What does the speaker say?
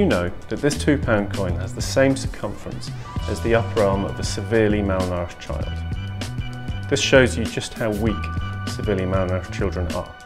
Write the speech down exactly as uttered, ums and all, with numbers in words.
you know that this two pound coin has the same circumference as the upper arm of a severely malnourished child? This shows you just how weak severely malnourished children are.